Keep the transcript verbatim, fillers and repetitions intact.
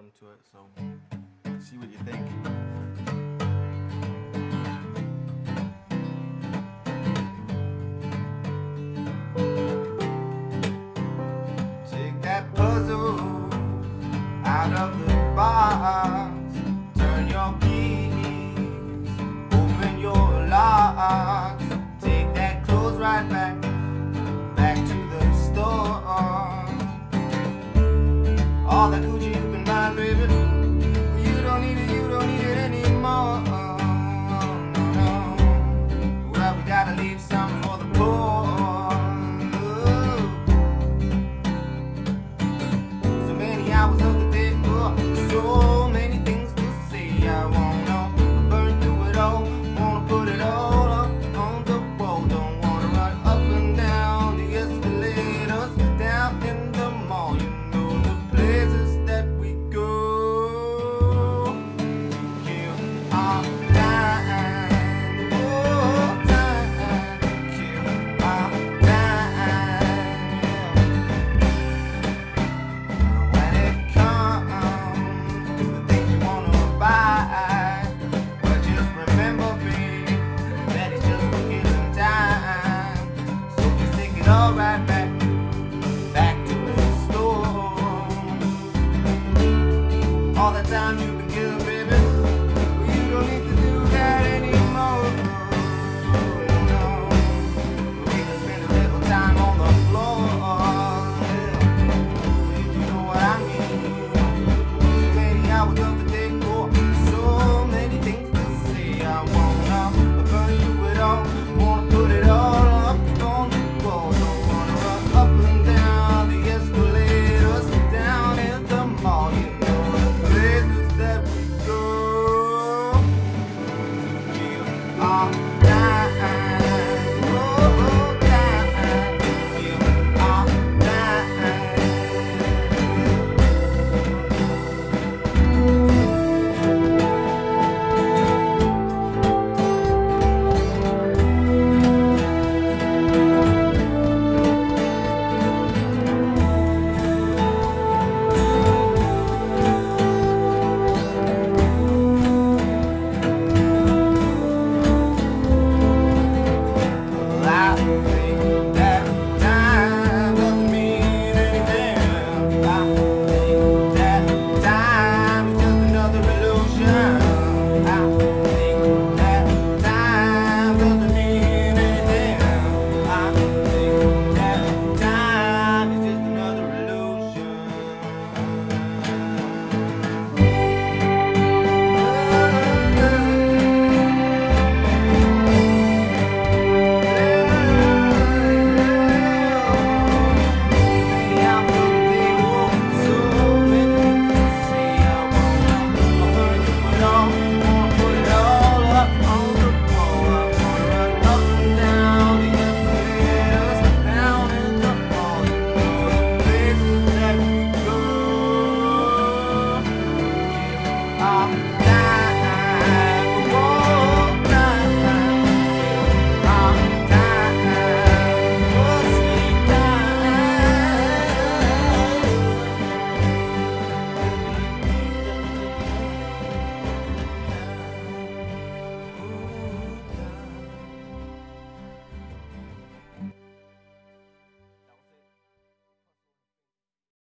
rhythm to it, so see what you think. Take that puzzle out of the box, turn your keys, open your locks, take that clothes right back, back to the store. All the Gucci you've been buying, baby, you don't need it, you don't need it anymore. No, no. Well, we gotta leave some for the poor. So many hours of the day, oh, so